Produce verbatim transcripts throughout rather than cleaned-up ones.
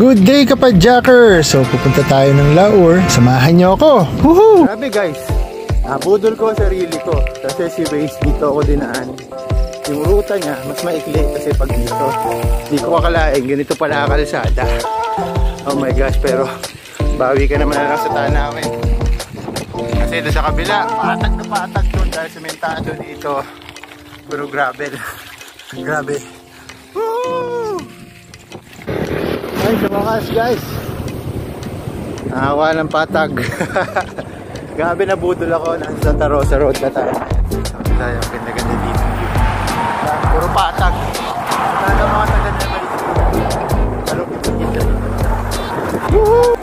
Good day kapadjacker! So pupunta tayo ng Laur. Samahan niyo ako! Woohoo! Grabe guys, nabudol ko ang sarili ko kasi si Waze dito ako dinaan. Yung ruta niya mas maikli kasi pag dito hindi ko akalain ganito pala kalsada. Oh my gosh, pero bawi ka naman na lang sa tanawin kasi doon sa kabila patag na patag doon dahil sementado dito, puro gravel. Grabe. Woo! Ay, sa wakas guys, nakawa ng patag. Grabe, nabudol ako ng Santa Rosa Road na tayo. Tayo, ganda-ganda dito. Puro patag. Sana mga taga na balik. Malupit sa kita. Woohoo!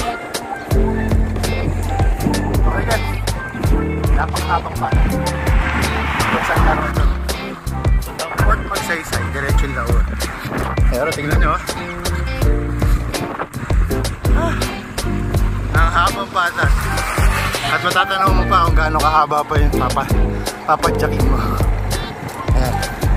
Okay guys, napang-habang patag. Pag Santa Rosa. Ang Port Magsaysay, diretso yung Laur. Pero tingnan nyo, ah, ang habang patag. At matatanaw mo pa kung gaano kahaba pa yung papa, papadyakin mo. Ayan.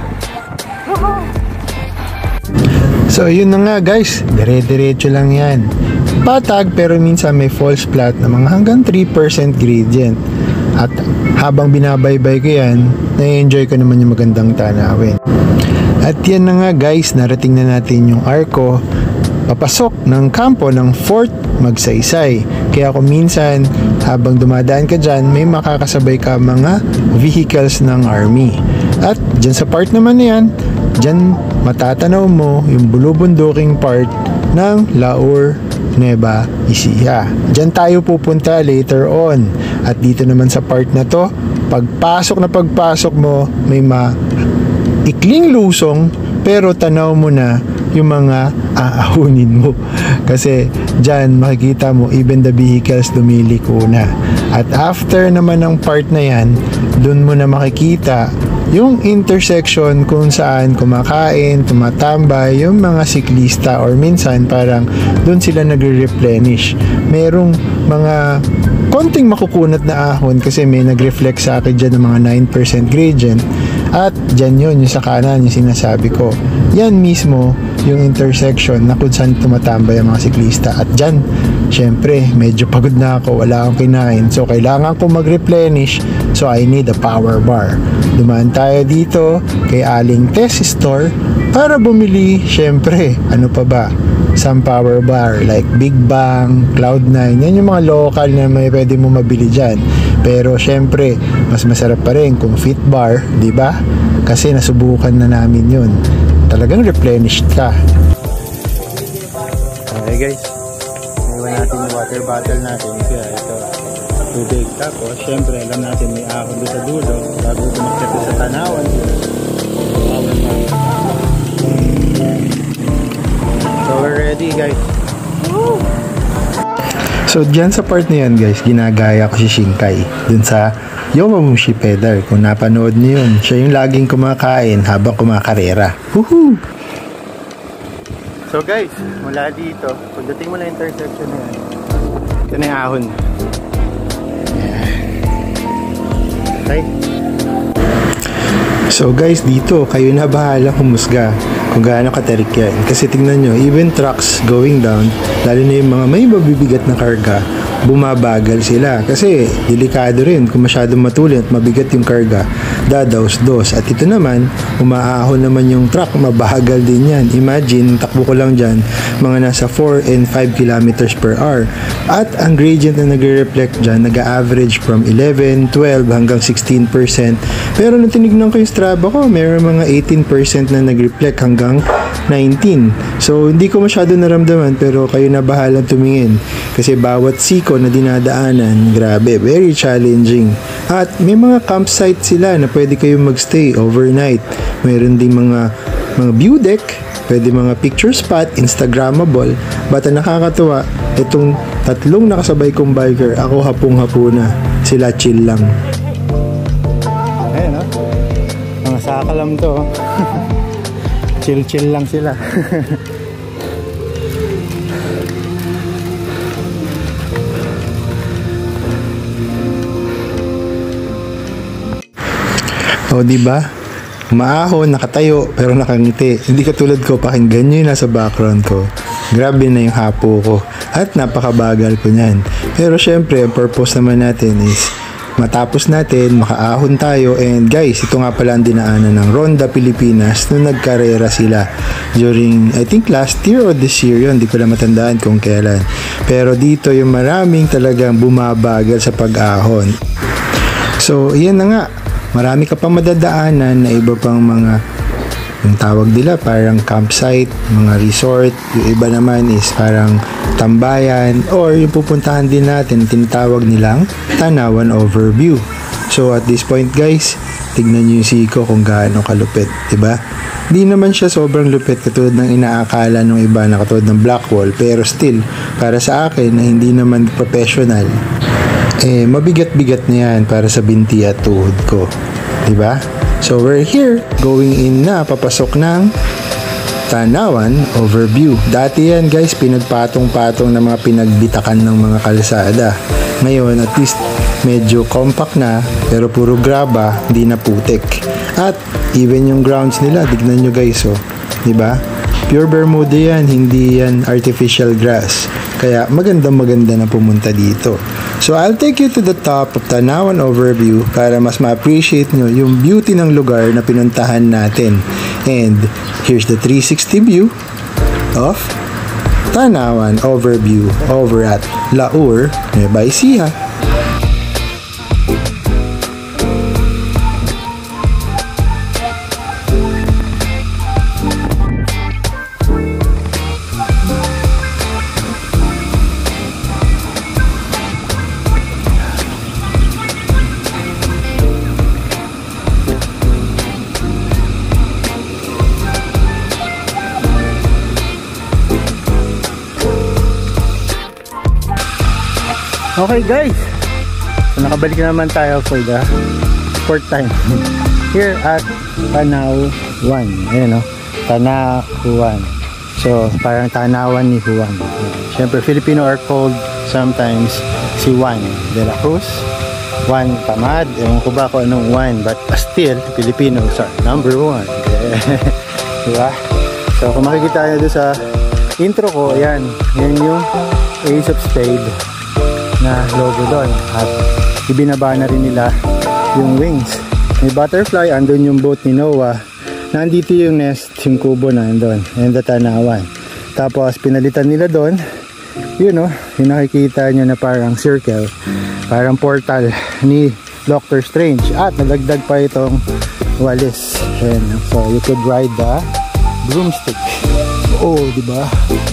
So yun na nga guys, dire-diretso lang yan. Patag pero minsan may false flat na mga hanggang three percent gradient. At habang binabaybay ko yan, na-enjoy ko naman yung magandang tanawin. At yan na nga guys, narating na natin yung arko papasok ng kampo ng Fort Magsaysay. Kaya kung minsan habang dumadaan ka dyan, may makakasabay ka mga vehicles ng army. At dyan sa part naman na yan, dyan matatanaw mo yung bulubunduking part ng Laur, Nueva Ecija. Dyan tayo pupunta later on. At dito naman sa part na to, pagpasok na pagpasok mo, may maikling lusong pero tanaw mo na yung mga aahunin mo. Kasi dyan makikita mo even the vehicles lumiliko na. At after naman ng part na yan, dun mo na makikita yung intersection kung saan kumakain, tumatambay yung mga siklista or minsan parang dun sila nagre-replenish. Merong mga konting makukunat na ahon kasi may nag-reflect sa akin dyan ng mga nine percent gradient. At dyan yun, yung sa kanan, yung sinasabi ko. Yan mismo yung intersection na kung saan tumatambay ang mga siklista. At dyan, syempre, medyo pagod na ako, wala akong kinain. So, kailangan ko mag-replenish. So, I need a power bar. Dumaan tayo dito kay Aling Test Store para bumili, syempre, ano pa ba? Some power bar like Big Bang, Cloud nine. Yan yung mga local na may pwede mo mabili dyan. Pero syempre, mas masarap pa rin kung Fit Bar, di ba? Kasi nasubukan na namin yun. Talagang replenished ka. Okay guys, iwan natin yung water bottle natin. Kaya ito, tubig. Tapos, syempre, alam natin may ahon doon sa dulo. Bago tumakit sa tanawan. So, we're ready guys. Woo! So dyan sa part na yan guys, ginagaya ko si Shinkai dun sa Yomamushi Pedal. Kung napanood niyo yun, siya yung laging kumakain habang kumakarera. Woohoo! So guys, mula dito, pagdating mo na intersection na yan, ito na yung ahon. Okay? So guys, dito kayo na bahala humusga kung gaano katarik yan. Kasi tingnan nyo, even trucks going down, lalo na yung mga may mabibigat na karga, bumabagal sila. Kasi delikado rin kung masyadong matulin at mabigat yung karga, dadaos-dos. At ito naman, umaahon naman yung truck, mabagal din yan. Imagine, takbo ko lang dyan, mga nasa four and five kilometers per hour. At ang gradient na nagre-reflect dyan, nag-average from eleven, twelve hanggang sixteen percent. Pero nung tinignan ko yung Strava ko, mayroon mga eighteen percent na nag-reflect hanggang nineteen. So, hindi ko masyado naramdaman pero kayo na bahalang tumingin. Kasi bawat siko na dinadaanan, grabe, very challenging. At may mga campsite sila na pwede kayong magstay overnight. Mayroon din mga mga view deck, pwede mga picture spot, Instagrammable. Bata nakakatuwa, itong tatlong nakasabay kong biker, ako hapong-hapo na. Sila chill lang. Ayan o, mga sakalam to. Chill-chill lang sila. O, di ba? Maahon, nakatayo, pero nakangiti. Hindi katulad ko, pakinggan nyo yung nasa background ko. grabe na yung hapo ko at napakabagal ko niyan. Pero syempre, ang purpose naman natin is matapos natin, makaahon tayo. And guys, ito nga pala ang dinaanan ng Ronda Pilipinas nung nagkarera sila during, I think last year or this year yun, hindi ko lang matandaan kung kailan. Pero dito yung maraming talagang bumabagal sa pag-ahon. So, yan na nga, marami ka pang madadaanan na iba pang mga, yung tawag nila parang campsite, mga resort. Yung iba naman is parang tambayan, or yung pupuntahan din natin, tinatawag nilang Tanawan Overview. So at this point guys, tignan nyo yung siko kung gaano kalupit, diba? Di naman siya sobrang lupit katulad ng inaakala ng iba na katulad ng Blackwall, pero still, para sa akin na hindi naman professional, eh mabigat-bigat na yan para sa binti at tuhod ko, diba? So we're here, going in na, papasok ng Tanawan Overview. Dati yan guys, pinagpatong-patong na mga pinagbitakan ng mga kalsada. Ngayon, at least medyo compact na, pero puro graba, hindi na putik. At even yung grounds nila, tignan nyo guys, oh, diba? Pure Bermuda yan, hindi yan artificial grass. Kaya magandang maganda na pumunta dito. So I'll take you to the top of Tanawan Overview para mas ma-appreciate nyo yung beauty ng lugar na pinuntahan natin. And here's the three sixty view of Tanawan Overview over at Laur, Nueva Ecija. Okay guys, so nakabalik na naman tayo for the fourth time here at Tanawan. Ayan o, Tanawan. So parang Tanawan ni Juan. Siyempre Filipino are called sometimes si Juan de la Cruz, Juan Tamad, ewan ko ba kung anong Juan, but still Filipinos are number one. Diba? So kung makikita nyo doon sa intro ko, ayan, yan yung Ace of Spades na logo doon, at ibinaba na rin nila yung wings. May butterfly, andun yung boat ni Noah, nandito yung nest, yung kubo na andun, and the Tanawan. Tapos pinalitan nila doon, yun o, yung nakikita nyo na parang circle, parang portal ni Doctor Strange, at nalagdag pa itong walis. And so you could ride the broomstick. Oh, diba?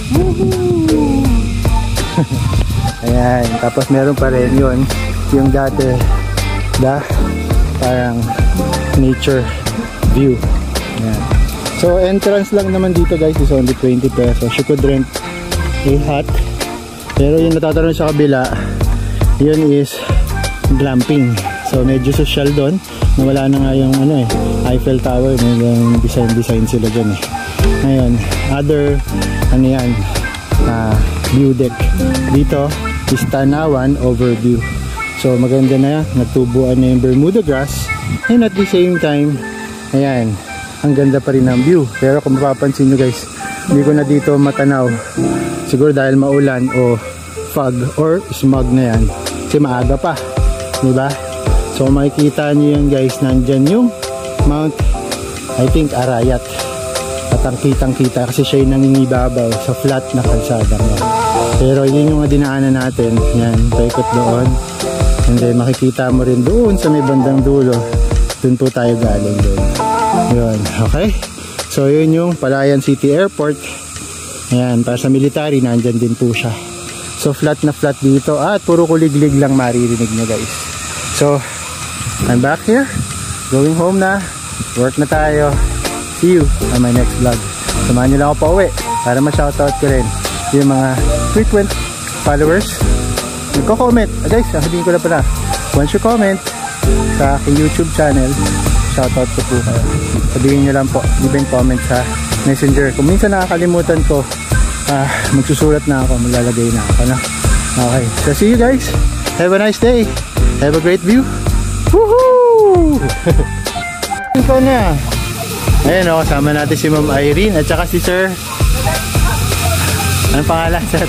Ayan, tapos meron pa rin yun, yung dati, da, parang nature view. Ayan. So entrance lang naman dito guys is only twenty pesos. You could rent a hut. Pero yung natatanong sa kabila, yun is glamping. So medyo social doon. Wala na nga yung ano eh, Eiffel Tower. May design design sila dyan eh. Ngayon, other ano yan, uh, view deck. Dito is Tanawan Overview. So maganda na, nagtubuan na yung Bermuda grass, and at the same time, ayan, ang ganda pa rin ng view. Pero kung mapapansin nyo guys, hindi ko na dito matanaw, siguro dahil maulan o fog or smog na yan, kasi maaga pa, diba? So makikita nyo yan guys, nandyan yung Mount, I think Arayat, at ang kitang kita kasi siya yung nangingibabaw sa flat na kalsada mo. Pero yun yung dinaanan natin, yan, paikot doon, and then makikita mo rin doon sa may bandang dulo, doon po tayo galing doon. Yun, okay? So yun yung Palayan City Airport. Ayan, para sa military, nandyan din po siya. So flat na flat dito, at puro kuliglig lang maririnig nyo guys. So I'm back here, going home na, work na tayo. See you on my next vlog. Samahan nyo lang ako pa uwi para ma-shoutout ko rin yung mga frequent followers. Nagko-comment, ah, guys, sabihin ko na pala, once you comment sa aking YouTube channel, shoutout ko po kayo. Sabihin nyo lang po, even comment sa messenger. Kung minsan nakakalimutan ko, ah, magsusulat na ako, maglalagay na ako na. Okay, so see you guys, have a nice day, have a great view. Woohoo! Ito na. Ayan o, kasama natin si Ma'am Irene at saka si Sir Anong pangalan, sir?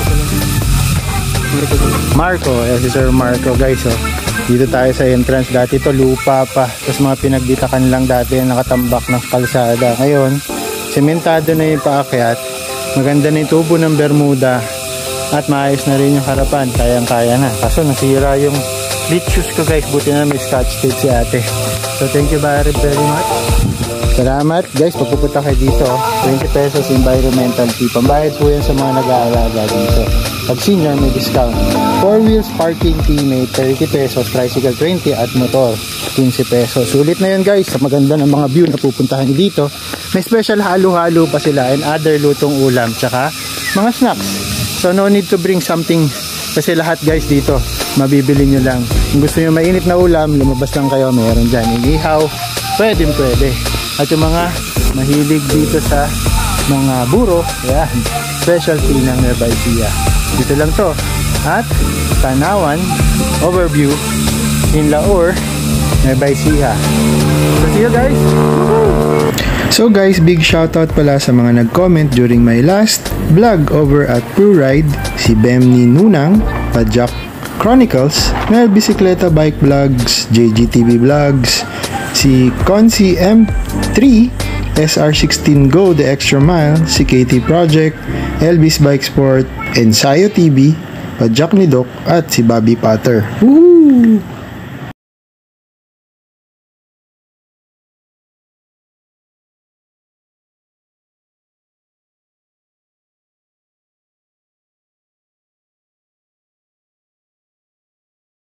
Marco. Ayan si Sir Marco, guys. Oh. Dito tayo sa entrance. Dati to lupa pa. Tapos mga pinagditakan lang dati yung nakatambak ng kalsada. Ngayon, sementado na yung paakyat. Maganda na yung tubo ng Bermuda. At maayos na rin yung harapan. Kayang-kaya na. Kaso nasira yung split shoes ko, guys. Buti na may scotch tape si ate. So thank you very, very much. Salamat, guys. Pag pupunta kayo dito, twenty pesos environmental fee. Pambayad po yan sa mga nag-aalaga dito. Pag senior, may discount. Four wheels parking fee may thirty pesos, tricycle twenty at motor fifteen pesos. Sulit na yan, guys. Sa maganda ng mga view na pupuntahan dito. May special halo-halo pa sila and other lutong ulam tsaka mga snacks. So no need to bring something kasi lahat, guys, dito mabibili nyo lang. Kung gusto nyo mainit na ulam, lumabas lang kayo. Meron dyan inihaw. Pwede, pwede. At yung mga mahilig dito sa mga buro, yan, specialty ng Nueva Ecija. Dito lang to. At Tanawan overview in Laur, Nueva Ecija. So see you, guys. So guys, big shoutout pala sa mga nag-comment during my last vlog over at Pure Ride, si Bemni Nunang, Pajak Chronicles, Mel Bicicleta Bike Vlogs, J G T V Vlogs, si Consi M three, S R sixteen Go The Extra Mile, si K T Project, Elvis Bike Sport, Ensayo T V, Pajak ni Doc, at si Bobby Potter. Woohoo!